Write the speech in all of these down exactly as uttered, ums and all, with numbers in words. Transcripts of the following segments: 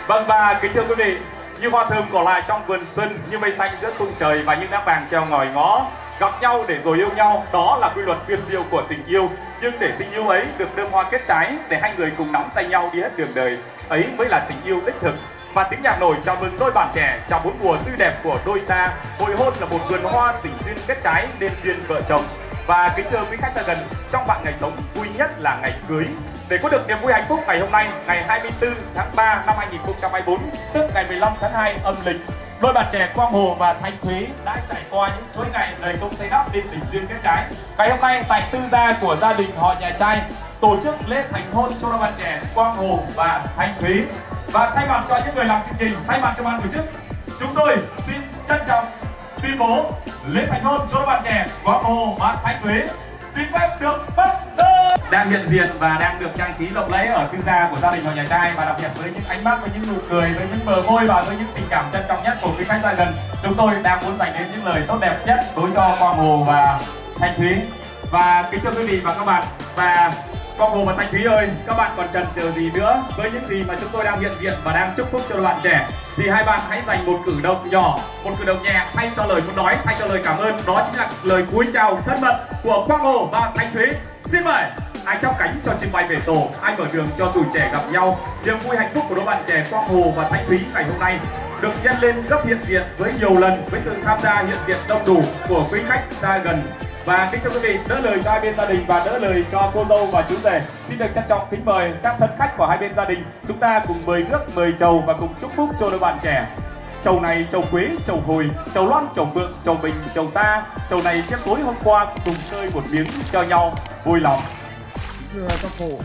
Vâng, và kính thưa quý vị, như hoa thơm cỏ lại trong vườn xuân, như mây xanh giữa khung trời và những nắng vàng treo ngòi ngó, gặp nhau để rồi yêu nhau, đó là quy luật tuyệt diệu của tình yêu. Nhưng để tình yêu ấy được đơm hoa kết trái, để hai người cùng nắm tay nhau đi hết đường đời, ấy mới là tình yêu đích thực. Và tiếng nhạc nổi chào mừng đôi bạn trẻ, chào bốn mùa tươi đẹp của đôi ta. Hội hôn là một vườn hoa tình duyên kết trái nên duyên vợ chồng. Và kính thưa quý khách ra gần, trong vạn ngày sống vui nhất là ngày cưới. Để có được niềm vui hạnh phúc ngày hôm nay, ngày hai mươi tư tháng ba năm hai nghìn không trăm hai mươi tư, tức ngày mười lăm tháng hai âm lịch, đôi bạn trẻ Quang Hồ và Thanh Thúy đã trải qua những chuỗi ngày đầy công xây đắp nên tình duyên kết trái. Ngày hôm nay tại tư gia của gia đình họ nhà trai tổ chức lễ thành hôn cho đôi bạn trẻ Quang Hồ và Thanh Thúy. Và thay mặt cho những người làm chương trình, thay mặt cho ban tổ chức, chúng tôi xin trân trọng tuyên bố lễ thành hôn cho đôi bạn trẻ Quang Hồ và Thanh Thúy xin phép được bắt đầu. Đang hiện diện và đang được trang trí lộng lẫy ở tư gia của gia đình họ nhà trai, và đặc biệt với những ánh mắt, với những nụ cười, với những bờ môi và với những tình cảm trân trọng nhất của quý khách ra gần, chúng tôi đang muốn dành đến những lời tốt đẹp nhất đối cho Quang Hồ và Thanh Thúy. Và kính thưa quý vị và các bạn, và Quang Hồ và Thanh Thúy ơi, các bạn còn chần chờ gì nữa với những gì mà chúng tôi đang hiện diện và đang chúc phúc cho bạn trẻ, thì hai bạn hãy dành một cử động nhỏ, một cử động nhẹ thay cho lời muốn nói, thay cho lời cảm ơn, đó chính là lời cúi chào thân mật của Quang Hồ và Thanh Thúy. Xin mời. Ai chắp cánh cho chim bay về tổ, ai mở đường cho tuổi trẻ gặp nhau. Niềm vui hạnh phúc của đôi bạn trẻ Quang Hồ và Thanh Thúy ngày hôm nay được nhân lên gấp hiện diện với nhiều lần, với sự tham gia hiện diện đông đủ của quý khách ra gần. Và kính thưa quý vị, đỡ lời cho hai bên gia đình và đỡ lời cho cô dâu và chú rể, xin được trân trọng kính mời các thân khách của hai bên gia đình, chúng ta cùng mời nước mời chầu và cùng chúc phúc cho đôi bạn trẻ. Chầu này chầu quý, chầu hồi, chầu loan, chầu vượng, chầu bình, chầu ta. Chầu này chiếc tối hôm qua cùng chơi một miếng cho nhau vui lòng. Thưa các cụ,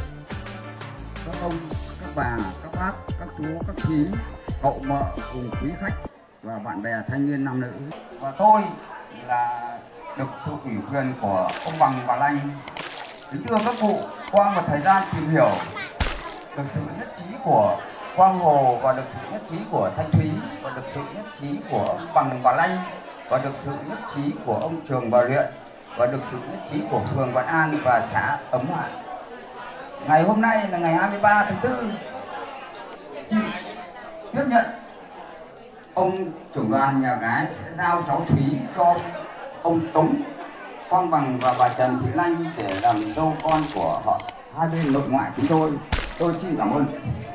các ông, các bà, các bác, các chú, các thím, cậu mợ cùng quý khách và bạn bè thanh niên nam nữ. Và tôi là được sự ủy quyền của ông Bằng và Lanh. Kính thưa các cụ, qua một thời gian tìm hiểu, được sự nhất trí của Quang Hồ và được sự nhất trí của Thanh Thúy và được sự nhất trí của ông Bằng và Lanh và được sự nhất trí của ông Trường và Luyện và được sự nhất trí của phường Vạn An và xã Ấm Hạ. Ngày hôm nay là ngày hai mươi ba tháng tư, xin tiếp nhận ông trưởng đoàn nhà gái sẽ giao cháu Thúy cho ông Tống Quang Bằng và bà Trần Thị Lanh để làm dâu con của họ hai bên nội ngoại chúng tôi. Tôi xin cảm ơn.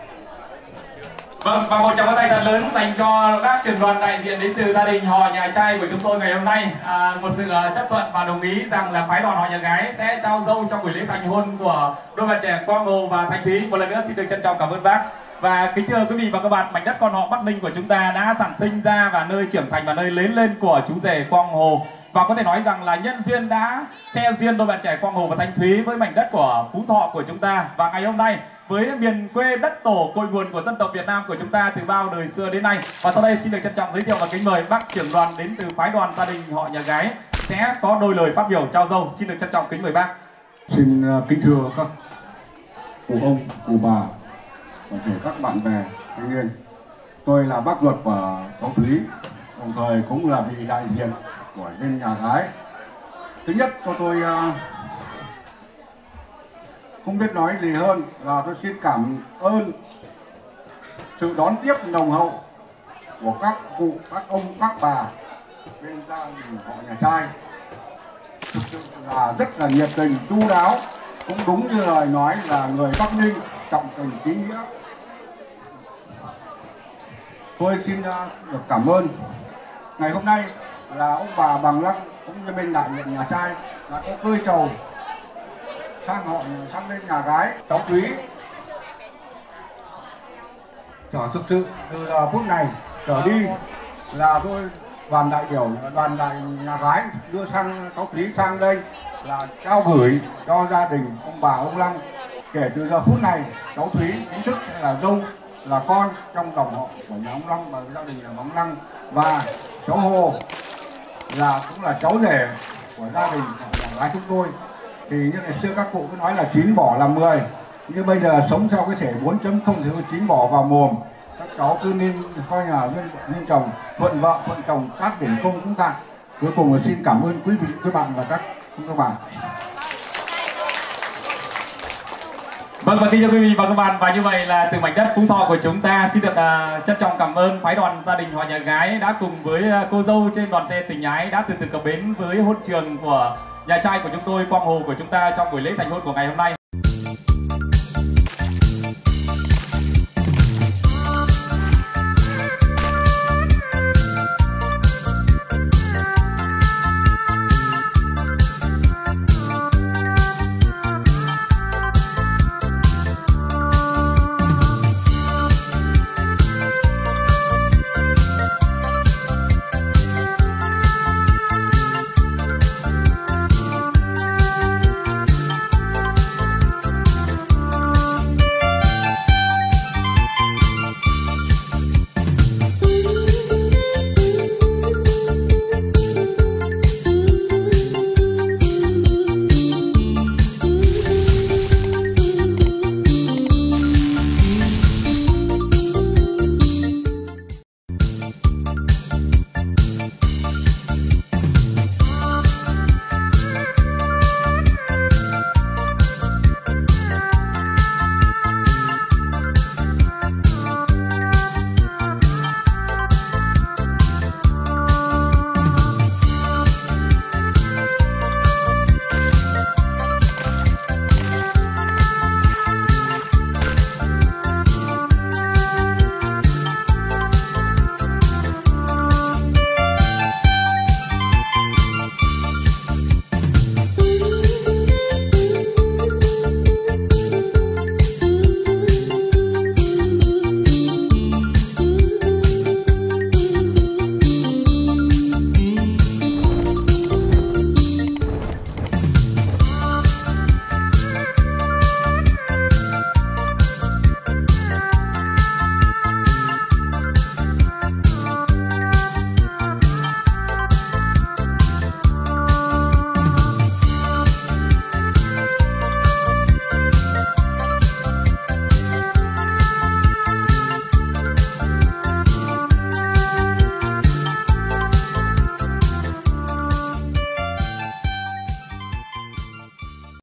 Vâng, và một tràng pháo tay thật lớn dành cho các trưởng đoàn đại diện đến từ gia đình họ nhà trai của chúng tôi ngày hôm nay. À, một sự uh, chấp thuận và đồng ý rằng là phái đoàn họ nhà gái sẽ trao dâu trong buổi lễ thành hôn của đôi bạn trẻ Quang Hồ và Thanh Thúy. Một lần nữa xin được trân trọng cảm ơn bác. Và kính thưa quý vị và các bạn, mảnh đất con họ Bắc Ninh của chúng ta đã sản sinh ra và nơi trưởng thành và nơi lớn lên của chú rể Quang Hồ. Và có thể nói rằng là nhân duyên đã che duyên đôi bạn trẻ Quang Hồ và Thanh Thúy với mảnh đất của Phú Thọ của chúng ta. Và ngày hôm nay với miền quê đất tổ cội nguồn của dân tộc Việt Nam của chúng ta từ bao đời xưa đến nay. Và sau đây xin được trân trọng giới thiệu và kính mời bác trưởng đoàn đến từ phái đoàn gia đình họ nhà gái sẽ có đôi lời phát biểu trao dâu. Xin được trân trọng kính mời bác. Xin uh, kính thưa các cụ ông, cụ bà và thể các bạn bè thanh niên. Tôi là bác ruột của cháu Thúy, đồng thời cũng là vị đại diện của bên nhà gái. Thứ nhất cho tôi uh, không biết nói gì hơn là tôi xin cảm ơn sự đón tiếp nồng hậu của các cụ, các ông, các bà bên gia đình họ nhà trai. Thực sự là rất là nhiệt tình, chu đáo, cũng đúng như lời nói là người Bắc Ninh trọng tình chính nghĩa. Tôi xin được cảm ơn. Ngày hôm nay là ông bà Bằng Lăng cũng như bên đại diện nhà trai đã có cơi trầu sang họ sang bên nhà gái cháu Thúy. Trở thực sự từ giờ phút này trở đi là tôi đoàn đại biểu đoàn đại nhà gái đưa sang cháu Thúy sang đây là trao gửi cho gia đình ông bà ông Lăng. Kể từ giờ phút này cháu Thúy chính thức sẽ là dâu, là con trong dòng họ của nhà ông Lăng và gia đình là ông Lăng. Và cháu Hồ là cũng là cháu rể của gia đình họ nhà gái chúng tôi. Thì như ngày xưa các cụ cứ nói là chín bỏ làm mười, như bây giờ sống theo cái thể bốn chấm không thì chín bỏ vào mồm. Các cháu cứ nên coi nhà nên, nên chồng thuận vợ thuận chồng các biển công chúng ta. Cuối cùng là xin cảm ơn quý vị, quý bạn và các các bạn. Vâng, và kính thưa quý vị và các bạn, và như vậy là từ mảnh đất Phú Thọ của chúng ta xin được uh, trân trọng cảm ơn phái đoàn gia đình họ nhà gái đã cùng với uh, cô dâu trên đoàn xe tình ái đã từ từ cập bến với hôn trường của nhà trai của chúng tôi, Quang Hồ của chúng ta trong buổi lễ thành hôn của ngày hôm nay.